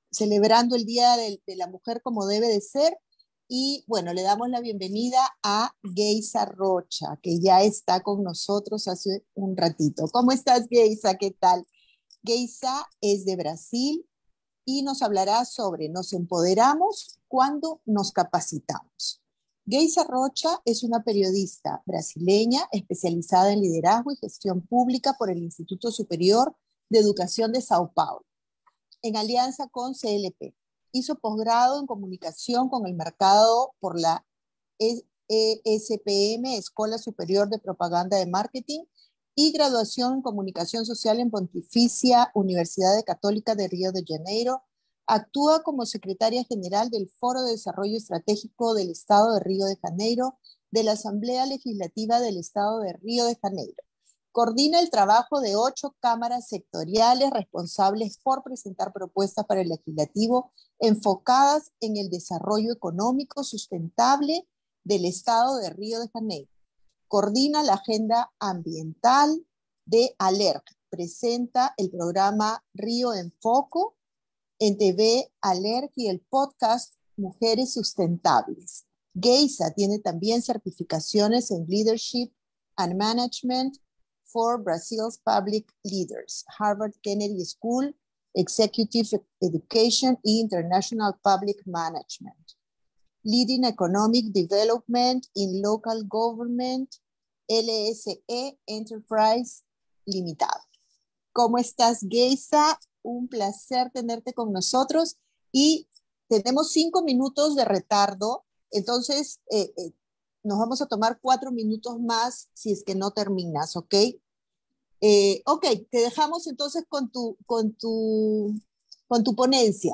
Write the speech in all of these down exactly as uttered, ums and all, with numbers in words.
celebrando el Día de, de la Mujer como debe de ser. Y bueno, le damos la bienvenida a Geisa Rocha, que ya está con nosotros hace un ratito. ¿Cómo estás, Geisa? ¿Qué tal? Geisa es de Brasil y nos hablará sobre nos empoderamos cuando nos capacitamos. Geisa Rocha es una periodista brasileña especializada en liderazgo y gestión pública por el Instituto Superior de Educación de Sao Paulo, en alianza con C L P. Hizo posgrado en comunicación con el mercado por la E S P M, Escuela Superior de Propaganda de Marketing, y graduación en comunicación social en Pontificia Universidad Católica de Río de Janeiro. Actúa como secretaria general del Foro de Desarrollo Estratégico del Estado de Río de Janeiro, de la Asamblea Legislativa del Estado de Río de Janeiro. Coordina el trabajo de ocho cámaras sectoriales responsables por presentar propuestas para el legislativo enfocadas en el desarrollo económico sustentable del Estado de Río de Janeiro. Coordina la agenda ambiental de ALERC. Presenta el programa Río en Foco en T V ALERC y el podcast Mujeres Sustentables. Geisa tiene también certificaciones en Leadership and Management for Brazil's Public Leaders, Harvard Kennedy School, Executive Education y International Public Management. Leading Economic Development in Local Government, L S E Enterprise Limitada. ¿Cómo estás, Geisa? Un placer tenerte con nosotros y tenemos cinco minutos de retardo, entonces eh, eh, nos vamos a tomar cuatro minutos más si es que no terminas, ¿ok? Eh, ok, te dejamos entonces con tu, con tu, con tu ponencia.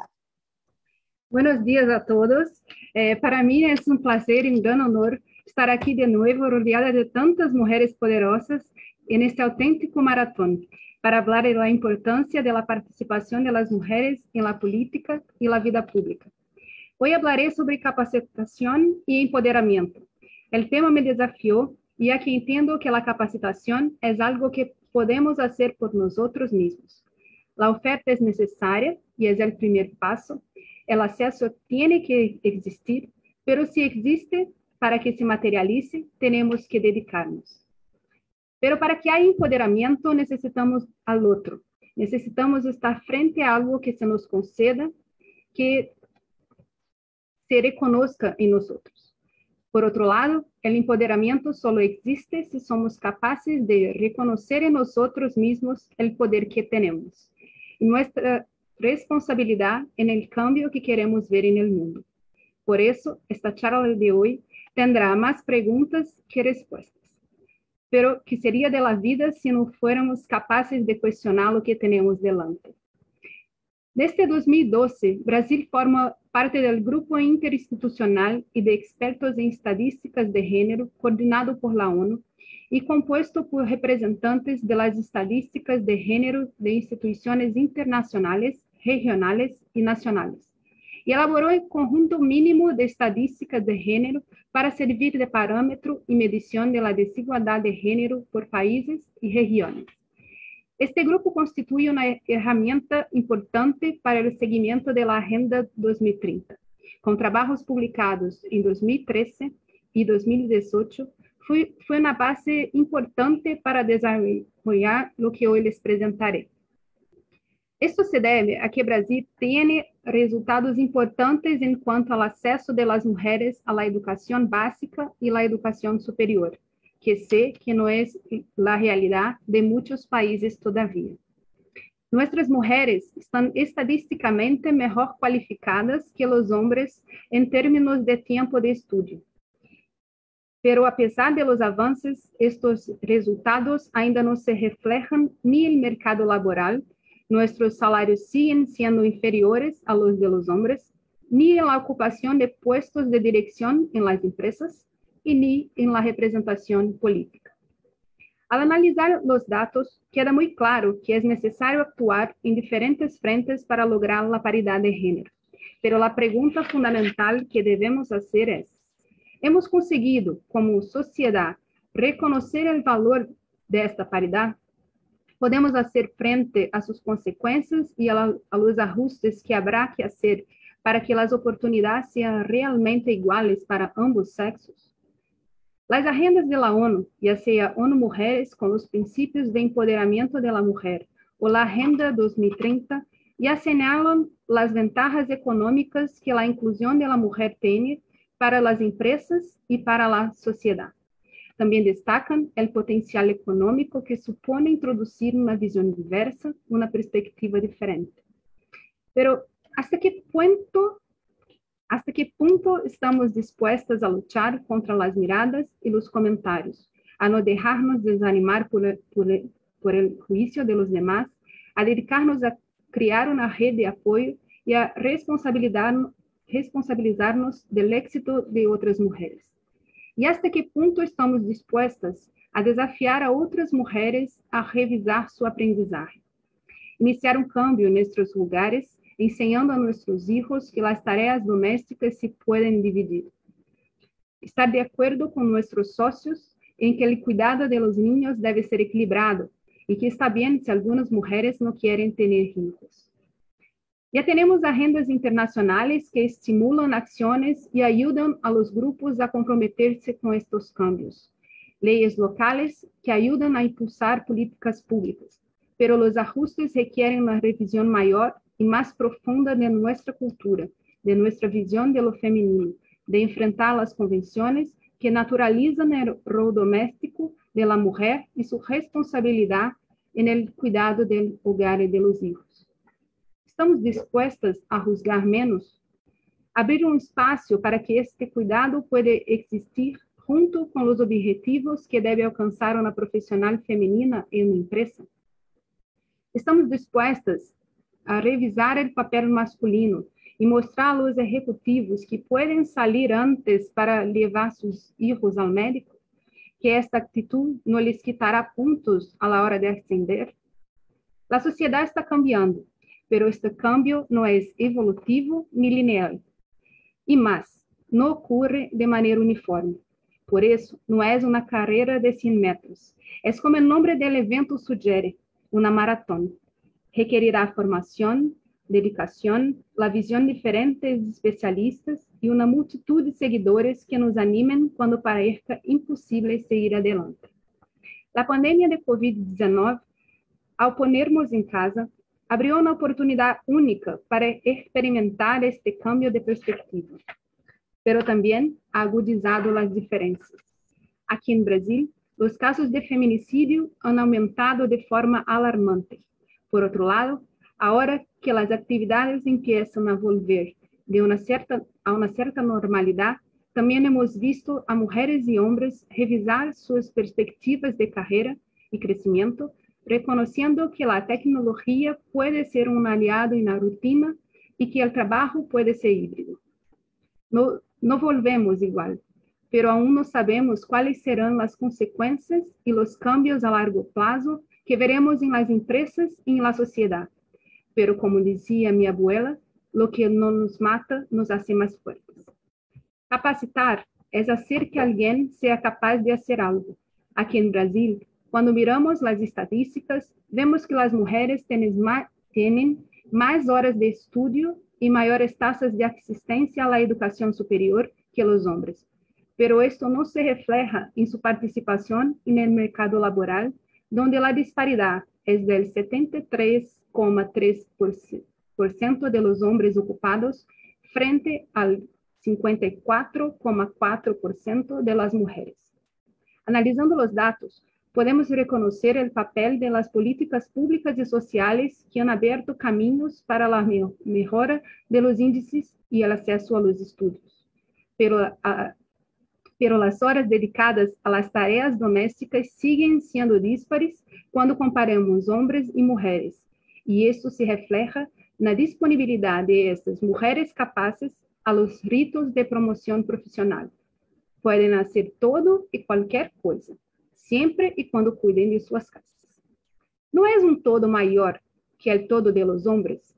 Buenos días a todos. Eh, para mí es un placer y un gran honor estar aquí de nuevo rodeada de tantas mujeres poderosas en este auténtico maratón para hablar de la importancia de la participación de las mujeres en la política y la vida pública. Hoy hablaré sobre capacitación y empoderamiento. El tema me desafió, ya que entiendo que la capacitación es algo que podemos hacer por nosotros mismos. La oferta es necesaria y es el primer paso. El acceso tiene que existir, pero si existe, para que se materialice, tenemos que dedicarnos. Pero para que haya empoderamiento, necesitamos al otro. Necesitamos estar frente a algo que se nos conceda, que se reconozca en nosotros. Por otro lado, el empoderamiento solo existe si somos capaces de reconocer en nosotros mismos el poder que tenemos y nuestra responsabilidad en el cambio que queremos ver en el mundo. Por eso, esta charla de hoy tendrá más preguntas que respuestas. Pero, ¿qué sería de la vida si no fuéramos capaces de cuestionar lo que tenemos delante? Desde dos mil doce, Brasil forma parte del Grupo Interinstitucional y de Expertos en Estadísticas de Género, coordinado por la ONU, y compuesto por representantes de las estadísticas de género de instituciones internacionales, regionales y nacionales. Y elaboró el conjunto mínimo de estadísticas de género para servir de parámetro y medición de la desigualdad de género por países y regiones. Este grupo constituye una herramienta importante para el seguimiento de la Agenda dos mil treinta. Con trabajos publicados en dos mil trece y dos mil dieciocho, fue, fue una base importante para desarrollar lo que hoy les presentaré. Esto se debe a que Brasil tiene resultados importantes en cuanto al acceso de las mujeres a la educación básica y la educación superior, que sé que no es la realidad de muchos países todavía. Nuestras mujeres están estadísticamente mejor cualificadas que los hombres en términos de tiempo de estudio. Pero a pesar de los avances, estos resultados ainda no se reflejan ni en el mercado laboral. Nuestros salarios siguen siendo inferiores a los de los hombres, ni en la ocupación de puestos de dirección en las empresas, y ni en la representación política. Al analizar los datos, queda muy claro que es necesario actuar en diferentes frentes para lograr la paridad de género. Pero la pregunta fundamental que debemos hacer es, ¿hemos conseguido, como sociedad, reconocer el valor de esta paridad? podemos hacer frente a sus consecuencias y a, la, a los ajustes que habrá que hacer para que las oportunidades sean realmente iguales para ambos sexos? Las agendas de la ONU, ya sea ONU Mujeres con los principios de empoderamiento de la mujer o la Agenda dos mil treinta, ya señalan las ventajas económicas que la inclusión de la mujer tiene para las empresas y para la sociedad. También destacan el potencial económico que supone introducir una visión diversa, una perspectiva diferente. Pero, ¿hasta qué punto, hasta qué punto estamos dispuestas a luchar contra las miradas y los comentarios, a no dejarnos desanimar por el, por el, por el juicio de los demás, a dedicarnos a crear una red de apoyo y a responsabilizar, responsabilizarnos del éxito de otras mujeres? E hasta que ponto estamos dispostas a desafiar a outras mulheres a revisar sua aprendizagem? Iniciar um cambio nestes lugares, ensinando a nossos filhos que as tarefas domésticas se podem dividir. Estar de acordo com nossos sócios em que o cuidado de los niños deve ser equilibrado e que está bem se algumas mulheres não querem ter filhos. Ya tenemos agendas internacionales que estimulan acciones y ayudan a los grupos a comprometerse con estos cambios. Leyes locales que ayudan a impulsar políticas públicas, pero los ajustes requieren una revisión mayor y más profunda de nuestra cultura, de nuestra visión de lo femenino, de enfrentar las convenciones que naturalizan el rol doméstico de la mujer y su responsabilidad en el cuidado del hogar y de los hijos. Estamos dispostas a juzgar menos? Abrir um espaço para que este cuidado pueda existir junto com os objetivos que deve alcançar uma profissional feminina em uma empresa? Estamos dispostas a revisar o papel masculino e mostrar aos executivos que podem sair antes para levar seus filhos ao médico? Que esta atitude não lhes quitará pontos à hora de ascender? A sociedade está cambiando, pero este cambio no es evolutivo ni lineal. Y más, no ocurre de manera uniforme. Por eso, no es una carrera de cien metros. Es como el nombre del evento sugiere, una maratón. Requerirá formación, dedicación, la visión de diferentes especialistas y una multitud de seguidores que nos animen cuando parezca imposible seguir adelante. La pandemia de COVID diecinueve, al ponernos en casa, abriu uma oportunidade única para experimentar este cambio de perspectiva, pero também ha agudizado as diferenças. Aqui em Brasil, os casos de feminicídio han aumentado de forma alarmante. Por outro lado, agora que as atividades empiezam a volver de uma certa, a uma certa normalidade, também hemos visto a mulheres e homens revisar suas perspectivas de carreira e crescimento, reconociendo que la tecnología puede ser un aliado en la rutina y que el trabajo puede ser híbrido. No, no volvemos igual, pero aún no sabemos cuáles serán las consecuencias y los cambios a largo plazo que veremos en las empresas y en la sociedad. Pero como decía mi abuela, lo que no nos mata nos hace más fuertes. Capacitar es hacer que alguien sea capaz de hacer algo. Aquí en Brasil, quando miramos as estatísticas, vemos que as mulheres têm mais, têm mais horas de estudo e maiores taxas de assistência à educação superior que os homens. Pero esto não se refleja em sua participação no mercado laboral, donde a disparidade é del setenta e três vírgula três por cento de los homens ocupados frente al cincuenta y cuatro coma cuatro por ciento de las mujeres. Analisando os dados, podemos reconocer o papel de las políticas públicas e sociais que han aberto caminhos para a melhora de los índices e o acesso a los estudos. Pero, a, pero las horas dedicadas a las tareas domésticas siguen siendo díspares quando comparamos homens e mulheres, e isso se refleja na disponibilidade de estas mulheres capazes a los ritos de promoção profissional. Podem hacer todo e qualquer coisa, sempre e quando cuidem de suas casas. Não é um todo maior que o todo de los hombres?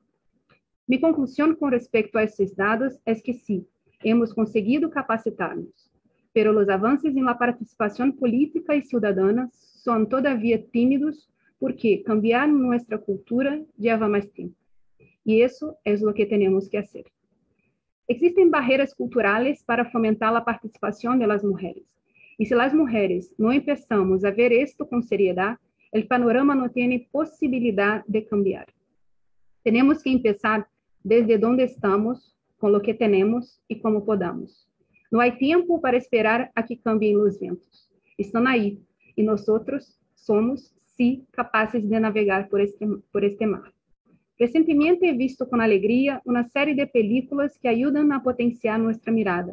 Mi conclusão com respeito a esses dados é que sí, hemos conseguido capacitar-nos, pero os avanços em la participação política e ciudadana são todavia tímidos porque cambiar nuestra cultura lleva más tiempo. Y eso es lo que tenemos que hacer. Existen barreras culturales para fomentar la participación de las mujeres. Y si las mujeres no empezamos a ver esto con seriedad, el panorama no tiene posibilidad de cambiar. Tenemos que empezar desde donde estamos, con lo que tenemos y como podamos. No hay tiempo para esperar a que cambien los vientos. Están ahí y nosotros somos, sí, capaces de navegar por este, por este mar. Recientemente he visto con alegría una serie de películas que ayudan a potenciar nuestra mirada,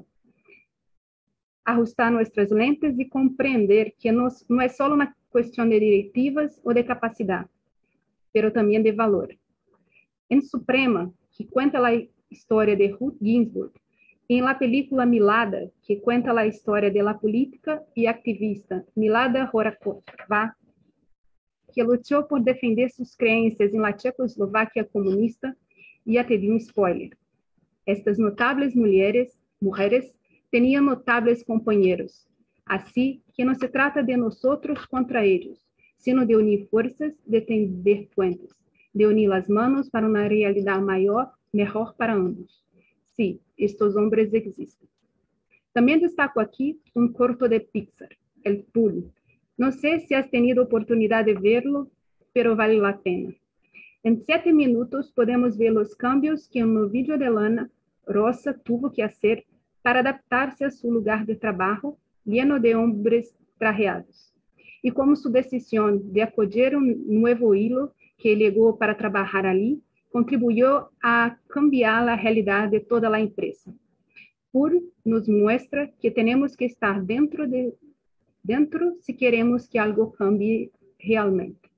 ajustar nuestras lentes y comprender que nos, no es solo una cuestión de directivas o de capacidad, pero también de valor. En Suprema, que cuenta la historia de Ruth Ginsburg, y en la película Milada, que cuenta la historia de la política y activista Milada Horáková, que luchó por defender sus creencias en la Checoslovaquia comunista, ya te di un spoiler. Estas notables mujeres, mujeres tenían notables compañeros, así que no se trata de nosotros contra ellos, sino de unir fuerzas, de tender puentes, de unir las manos para una realidad mayor, mejor para ambos. Sí, estos hombres existen. También destaco aquí un corto de Pixar, El Pool. No sé si has tenido oportunidad de verlo, pero vale la pena. En siete minutos podemos ver los cambios que en el vídeo de Lana, Rosa tuvo que hacer para adaptarse a su lugar de trabajo lleno de hombres trajeados. Y como su decisión de acoger un nuevo hilo que llegó para trabajar allí, contribuyó a cambiar la realidad de toda la empresa. Pur nos muestra que tenemos que estar dentro, de, dentro si queremos que algo cambie realmente.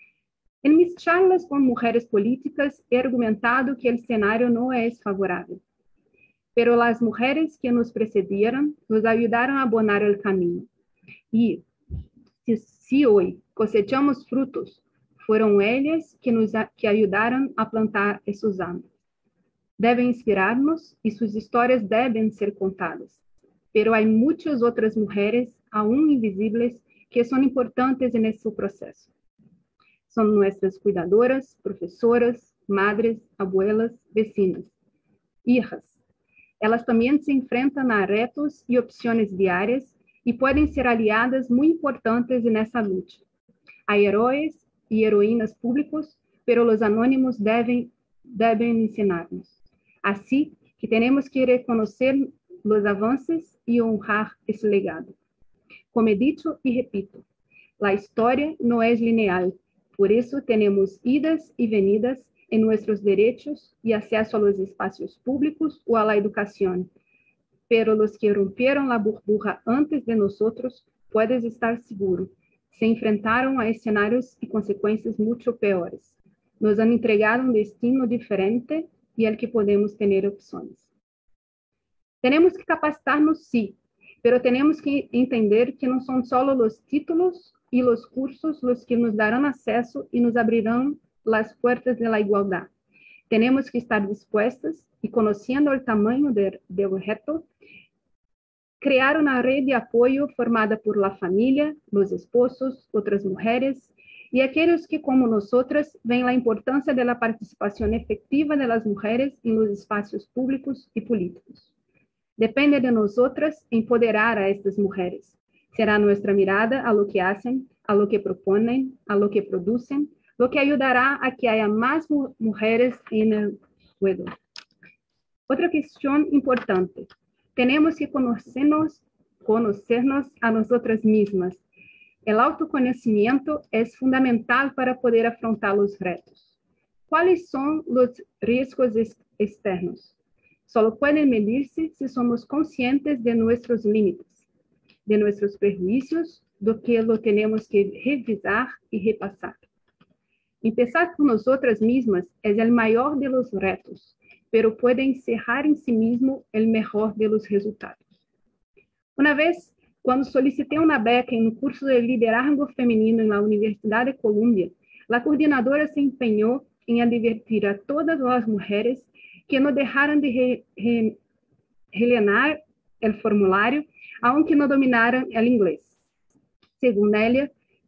En mis charlas con mujeres políticas he argumentado que el escenario no es favorable, pero las mujeres que nos precedieron nos ayudaron a abonar el camino. Y si, si hoy cosechamos frutos, fueron ellas que nos que ayudaron a plantar esos árboles. Deben inspirarnos y sus historias deben ser contadas. Pero hay muchas otras mujeres aún invisibles que son importantes en este proceso. Son nuestras cuidadoras, profesoras, madres, abuelas, vecinas, hijas. Elas también se enfrentan a retos y opciones diarias y pueden ser aliadas muy importantes en esa lucha. Hay héroes y heroínas públicos, pero los anónimos deben, deben enseñarnos. Así que tenemos que reconocer los avances y honrar ese legado. Como he dicho y repito, la historia no es lineal, por eso tenemos idas y venidas en nuestros derechos y acceso a los espacios públicos o a la educación. Pero los que rompieron la burbuja antes de nosotros, puedes estar seguro, se enfrentaron a escenarios y consecuencias mucho peores. Nos han entregado un destino diferente y al que podemos tener opciones. Tenemos que capacitarnos, sí, pero tenemos que entender que no son solo los títulos y los cursos los que nos darán acceso y nos abrirán las puertas de la igualdad. Tenemos que estar dispuestas y conociendo el tamaño del, del reto, crear una red de apoyo formada por la familia, los esposos, otras mujeres y aquellos que, como nosotras, ven la importancia de la participación efectiva de las mujeres en los espacios públicos y políticos. Depende de nosotras empoderar a estas mujeres. Será nuestra mirada a lo que hacen, a lo que proponen, a lo que producen, lo que ayudará a que haya más mu mujeres en el juego. Otra cuestión importante. Tenemos que conocernos, conocernos a nosotras mismas. El autoconocimiento es fundamental para poder afrontar los retos. ¿Cuáles son los riesgos externos? Solo pueden medirse si somos conscientes de nuestros límites, de nuestros prejuicios, do que lo tenemos que revisar y repasar. Empezar por nosotras mismas es el mayor de los retos, pero puede encerrar en sí mismo el mejor de los resultados. Una vez, cuando solicité una beca en un curso de liderazgo femenino en la Universidad de Columbia, la coordinadora se empeñó en advertir a todas las mujeres que no dejaran de re, re, rellenar el formulario, aunque no dominaran el inglés. Según ella,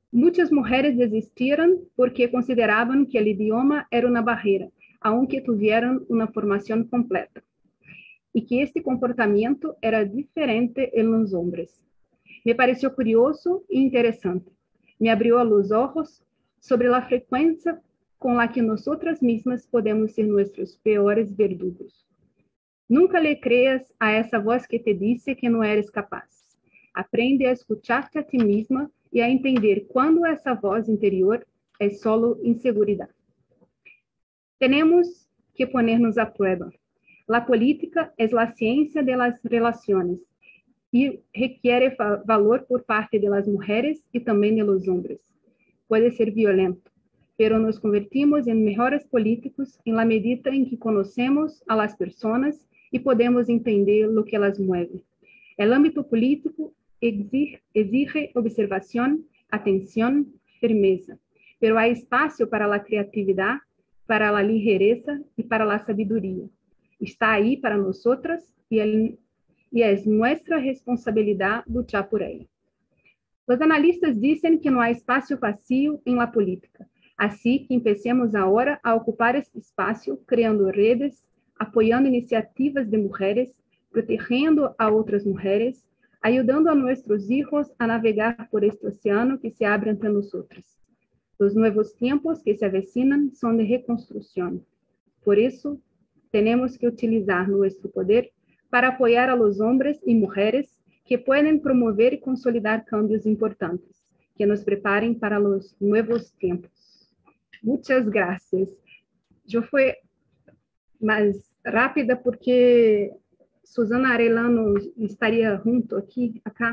Muitas mulheres desistiram porque consideravam que o idioma era uma barreira, aunque tuvieran uma formação completa, e que este comportamento era diferente em los hombres. Me pareció curioso e interesante. Me abrió los ojos sobre la frecuencia con la que nosotras mismas podemos ser nuestros peores verdugos. Nunca le creas a esa voz que te dice que no eres capaz. Aprende a escucharte a ti misma y a entender cuando esa voz interior es solo inseguridad. Tenemos que ponernos a prueba. La política es la ciencia de las relaciones y requiere valor por parte de las mujeres y también de los hombres. Puede ser violento, pero nos convertimos en mejores políticos en la medida en que conocemos a las personas y podemos entender lo que las mueve. El ámbito político exige, exige observación, atención, firmeza, pero hay espacio para la creatividad, para la ligereza y para la sabiduría. Está ahí para nosotras y, el, y es nuestra responsabilidad luchar por ella. Los analistas dicen que no hay espacio vacío en la política, así que empecemos ahora a ocupar este espacio creando redes, apoyando iniciativas de mujeres, protegiendo a otras mujeres, ayudando a nuestros hijos a navegar por este océano que se abre ante nosotros. Los nuevos tiempos que se avecinan son de reconstrucción. Por eso, tenemos que utilizar nuestro poder para apoyar a los hombres y mujeres que pueden promover y consolidar cambios importantes, que nos preparen para los nuevos tiempos. Muchas gracias. Yo fui más rápida porque Susana Arellano estaría junto aquí, acá.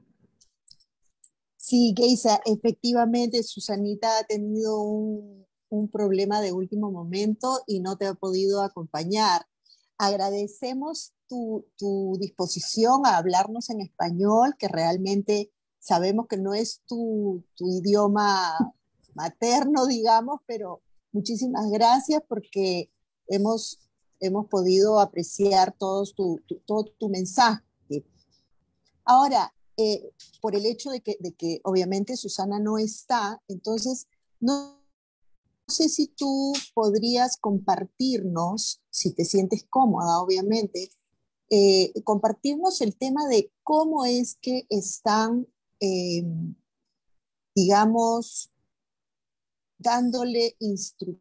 Sí, Geisa, efectivamente Susanita ha tenido un, un problema de último momento y no te ha podido acompañar. Agradecemos tu, tu disposición a hablarnos en español, que realmente sabemos que no es tu, tu idioma materno, digamos, pero muchísimas gracias porque hemos, hemos podido apreciar todos tu, tu, todo tu mensaje. Ahora, eh, por el hecho de que, de que obviamente Susana no está, entonces no sé si tú podrías compartirnos, si te sientes cómoda, obviamente, eh, compartirnos el tema de cómo es que están, eh, digamos, dándole instrucción,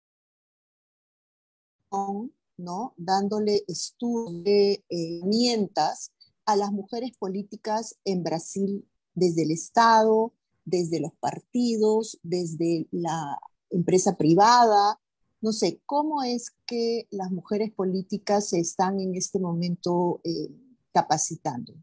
¿no? Dándole estudios, eh, herramientas a las mujeres políticas en Brasil desde el Estado, desde los partidos, desde la empresa privada. No sé, ¿cómo es que las mujeres políticas se están en este momento eh, capacitando?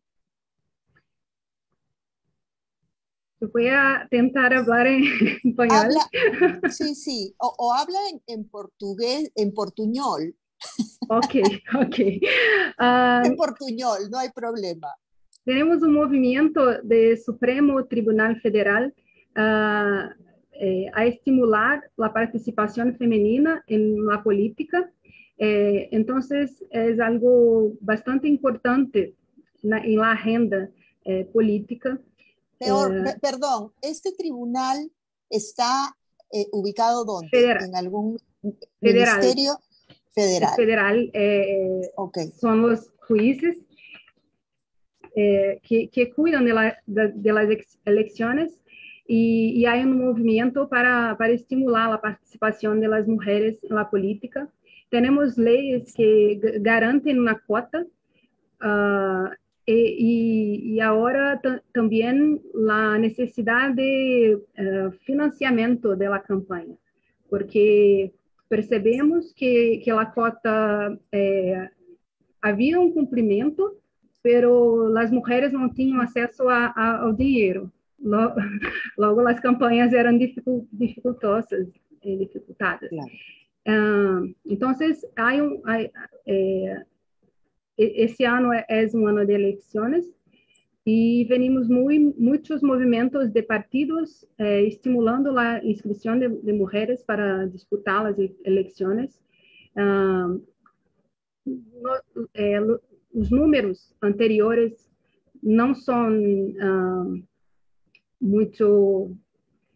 Yo voy a intentar hablar en español. Habla, sí, sí, o, o habla en, en portugués, en portuñol. Ok, ok. Um, En portuñol, no hay problema. Tenemos un movimiento del Supremo Tribunal Federal uh, eh, a estimular la participación femenina en la política. Eh, entonces, es algo bastante importante na, en la agenda eh, política. Peor, Eh, pe- perdón, ¿este tribunal está eh, ubicado dónde? federal, ¿En algún federal, ministerio es federal? federal, eh, Ok. son los jueces eh, que, que, cuidan de, la, de, de las elecciones y, y, hay un movimiento para, para estimular la participación de las mujeres en la política. Tenemos leyes que garanten una cuota uh, y, y, ahora también la necesidad de uh, financiamiento de la campaña, porque percebemos que, que la cuota eh, había un cumplimiento, pero las mujeres no tenían acceso a, a, ao dinheiro. Logo, logo, as campanhas eram dificultosas e dificultadas. Claro. Uh, então, há um, há, é, esse ano é, é um ano de eleições e venimos muito, muitos movimentos de partidos eh, estimulando a inscrição de, de mulheres para disputar as eleições. Uh, no, eh, os números anteriores não são uh, muito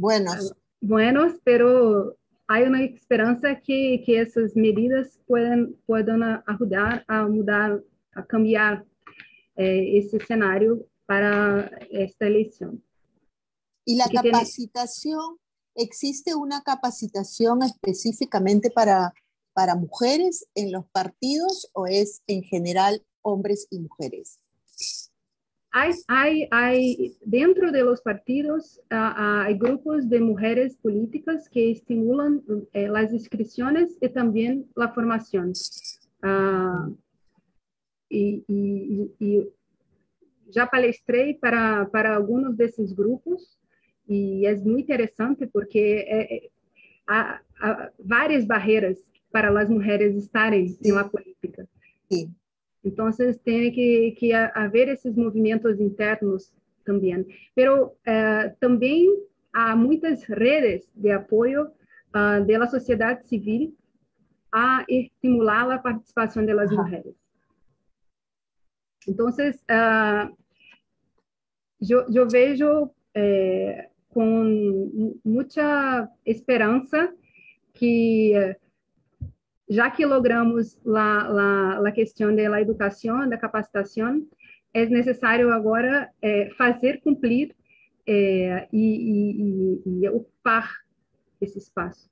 Buenos. buenos, pero hay una esperanza que, que esas medidas puedan, puedan ayudar a mudar, a cambiar eh, ese escenario para esta elección. ¿Y la Y que tiene, capacitación? ¿Existe una capacitación específicamente para, para mujeres en los partidos o es en general hombres y mujeres? hay, hay, hay, dentro de los partidos uh, hay grupos de mujeres políticas que estimulan eh, las inscripciones y también la formación. Uh, y, y, y já palestrei para, para alguns desses grupos e é muito interessante porque é, há, há várias barreiras para as mulheres estarem Sí, na política. sí. Então, tem que, que haver esses movimentos internos também. Pero uh, também há muitas redes de apoio uh, da sociedade civil a estimular a participação das Ajá. mulheres. Então, uh, eu, eu vejo eh, com muita esperança que, já que logramos a, a, a questão da educação, da capacitação, é necessário agora eh, fazer cumprir eh, e, e, e ocupar esse espaço.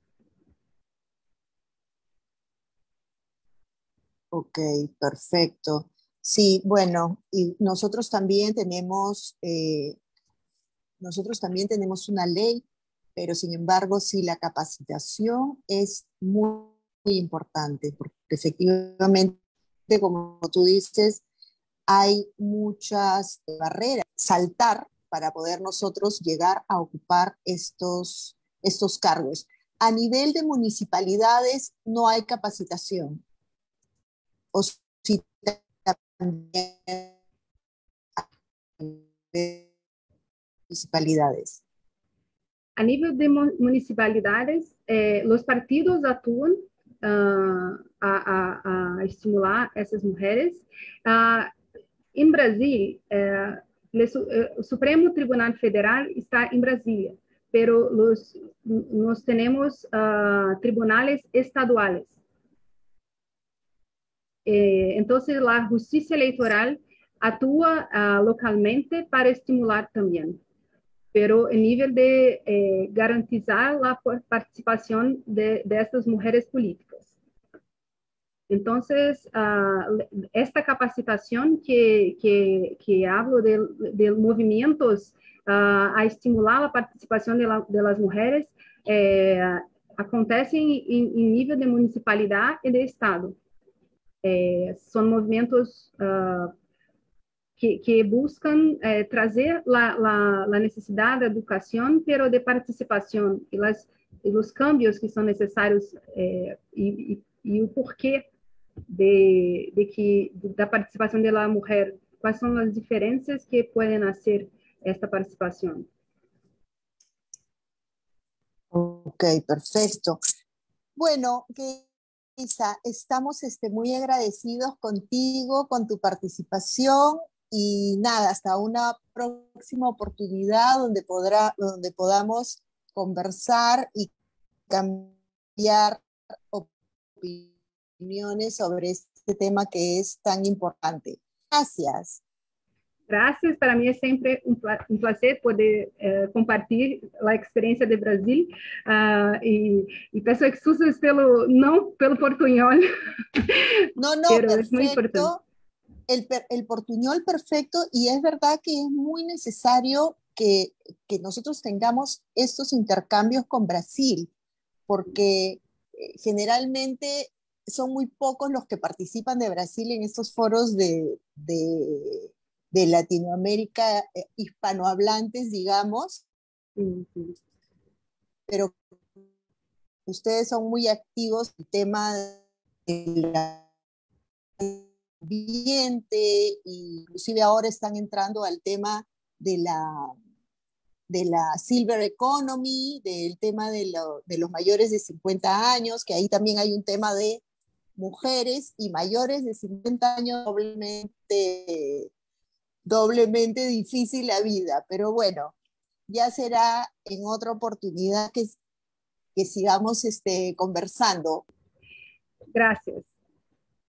Ok, perfecto. Sí, bueno, y nosotros también tenemos, eh, nosotros también tenemos una ley, pero sin embargo, sí, la capacitación es muy, muy importante, porque efectivamente, como tú dices, hay muchas barreras, saltar para poder nosotros llegar a ocupar estos, estos cargos. A nivel de municipalidades no hay capacitación. O si también hay municipalidades. A nível de municipalidades, eh, os partidos atuam uh, a, a, a, estimular essas mulheres. Uh, em Brasil, eh, o Supremo Tribunal Federal está em Brasília, pero los, nós temos uh, tribunales estaduales. Eh, então, a Justiça Eleitoral atua uh, localmente para estimular também, pero em nível de eh, garantizar a participação de, dessas mulheres políticas. Então, uh, esta capacitação que, que, que hablo de, de movimentos uh, a estimular a participação de, la, de las mulheres eh, acontece em, em nível de municipalidade e de estado. Eh, são movimentos uh, que, que buscam eh, trazer a necessidade da educação, pero de participação e, las, e os cambios que são necessários eh, e, e, e o porquê de, de que da participação da mulher, quais são as diferenças que podem hacer esta participação. Ok, perfecto. Bueno, Geisa, estamos este, muy agradecidos contigo, con tu participación y nada, hasta una próxima oportunidad donde, podrá, donde podamos conversar y cambiar opiniones sobre este tema que es tan importante. Gracias. Graças, para mim é sempre um, um prazer poder uh, compartilhar a experiência de Brasil uh, e, e peço excusas pelo não pelo portunhol. No, no, pero perfecto. Es muy importante. El, el portuñol perfecto, y es verdad que es muy necesario que, que nosotros tengamos estos intercambios con Brasil, porque eh, generalmente son muy pocos los que participan de Brasil en estos foros de, de, de Latinoamérica eh, hispanohablantes, digamos, Sí, sí. pero ustedes son muy activos en el tema de la ambiente, inclusive ahora están entrando al tema de la, de la Silver Economy, del tema de, lo, de los mayores de cincuenta años, que ahí también hay un tema de mujeres y mayores de cincuenta años, doblemente, doblemente difícil la vida, pero bueno, ya será en otra oportunidad que, que sigamos este, conversando. Gracias.